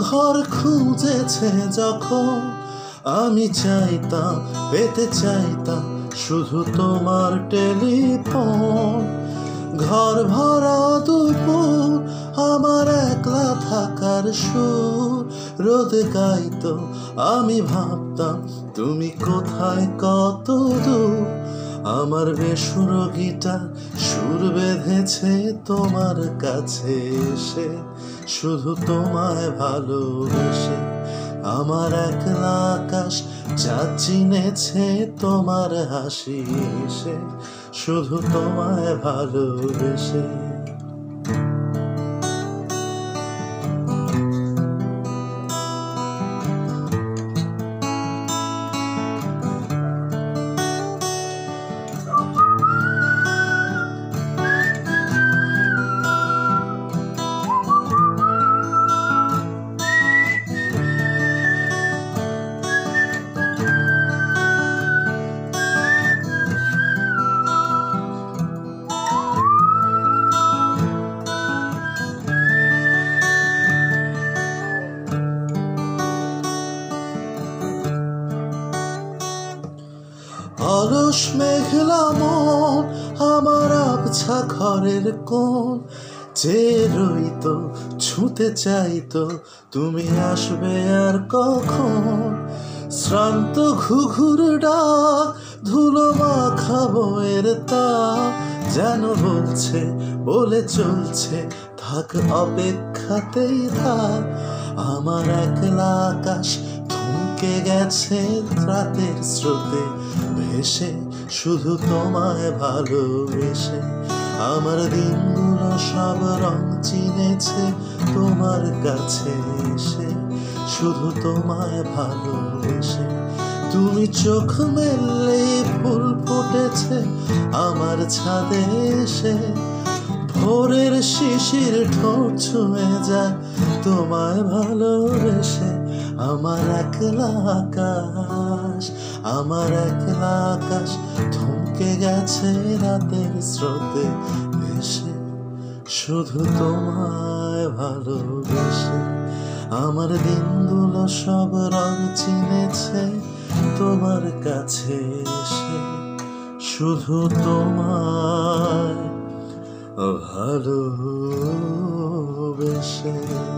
ঘর খুঁজেছে যখন আমি চাইতাম, পেতে চাইতাম শুধু তোমার টেলিফোন। ঘর ভরা দুপুর আমার একলা থাকার সুর রোদ গাইতো, আমি ভাবতাম তুমি কোথায়, কত দূর। আমার বেসুর গিটার সুর বেঁধেছে তোমার কাছে এসে, শুধু তোমায় ভালোবেসে। আমার একলা আকাশ চাঁদ চিনেছে তোমার হাসি এসে, শুধু তোমায় ভালোবেসে। অলস মেঘলা মন আমার আবছা ঘরের কোণ, চেয়ে রইতো, ছুঁতে চাইতো তুমি আসবে আর কখন। শ্রান্ত ঘুঘুর ডাক, ধুলো মাখা বইয়ের তাক যেন বলছে, বলে চলছে থাক অপেক্ষাতেই থাক। আমার একলা আকাশ থমকে গেছে রাতের স্রোতে ভেসে, শুধু তোমায় ভালোবেসে। আমার দিনগুলো সব রং চিনেছে তোমার কাছে এসে, শুধু তোমায় ভালোবেসে। তুমি চোখ মেললে ফুল ফুটেছে আমার ছাদে এসে, ভোরের শিশির ঠোঁট ছুঁয়ে যায় তোমায় ভালোবেসে। আমার একলা আকাশ, আমার একলা আকাশ থমকে গেছে রাতের স্রোতে ভেসে, শুধু তোমায় ভালোবেসে। আমার দিনগুলো সব রং চিনেছে তোমার কাছে এসে, শুধু তোমায় ভালোবেসে।